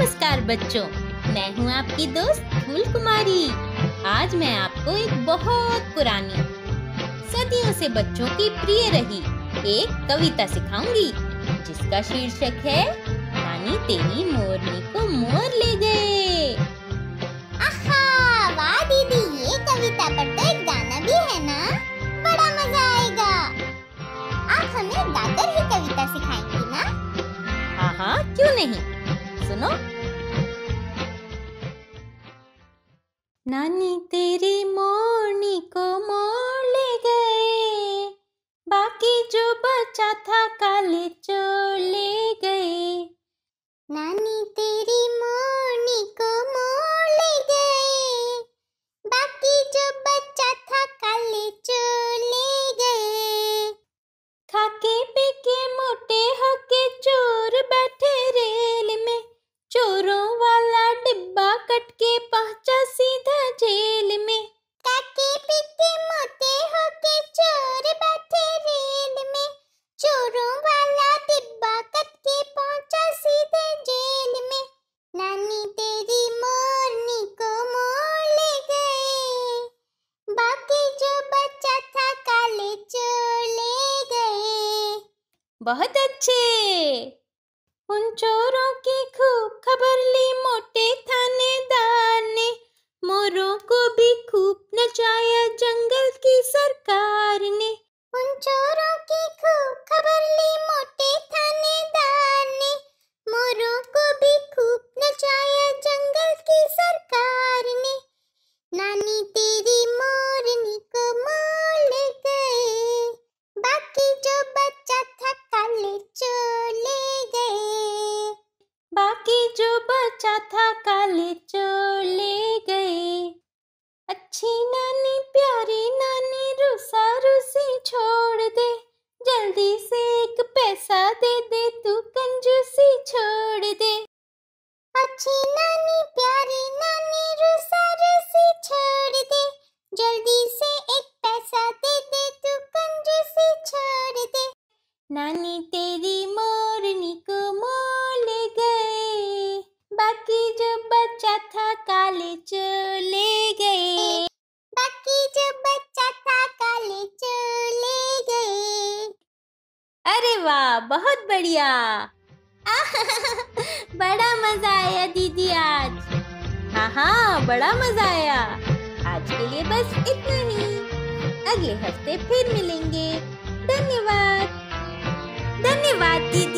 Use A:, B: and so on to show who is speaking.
A: नमस्कार बच्चों, मैं हूँ आपकी दोस्त फूल कुमारी। आज मैं आपको एक बहुत पुरानी, सदियों से बच्चों की प्रिय रही एक कविता सिखाऊंगी, जिसका शीर्षक है नानी तेरी मोरनी को मोर ले गए।
B: आहा, वाह दीदी, ये कविता पर तो एक गाना भी है ना, बड़ा मजा आएगा। आप हमें गाकर ही कविता सिखाएंगी ना?
A: हाँ, क्यों नहीं। सुनो। नानी तेरी मोरनी को मोर ले गए, बाकी जो बचा था काले चोर ले गए।
B: नानी तेरी मोरनी को मोर ले गए, बाकी जो बचा था काले चोर ले गए।
A: खाके पी के मोटे होके चोर बैठे रेल में, चोरों वाला डिब्बा कट के पहुंचा सीधा जेल में।
B: खाके पी के मोटे होके चोर बैठे रेल में, चोरों वाला डिब्बा कट के पहुंचा सीधे जेल में। नानी तेरी मोरनी को मोर ले गए, बाकी जो बचा था काले चोर ले गए।
A: बहुत अच्छे। उन चोरों की खूब खबर ली मोटे थानेदार ने, मोरों को भी खूब नचाया जंगल की सरकार ने।
B: उन चोरों की खूब खबर ली मोटे थानेदार ने, मोरों को भी खूब नचाया जंगल की सरकार ने। नानी तेरी मोरनी को मोर ले गए, बाकी जो बचा था काले चोर ले गए।
A: बाकी जो बचा था काले चोर ले गए। अच्छी नानी प्यारी नानी रूसा रूसी छोड़ दे, जल्दी से एक पैसा दे दे तू कंजूसी छोड़ दे।
B: अच्छी नानी प्यारी नानी रूसा रूसी छोड़ दे, जल्दी से एक पैसा दे दे तू कंजूसी छोड़ दे।
A: नानी तेरी मोरनी को मोर ले गए, बाकी जो बचा था काले चोर ले गए।
B: बाकी जो बचा था काले चोर ले गए।
A: अरे वाह, बहुत बढ़िया। बड़ा मजा आया दीदी आज। हाँ, बड़ा मजा आया। आज के लिए बस इतना ही। अगले हफ्ते फिर मिलेंगे। धन्यवाद। धन्यवाद दीदी।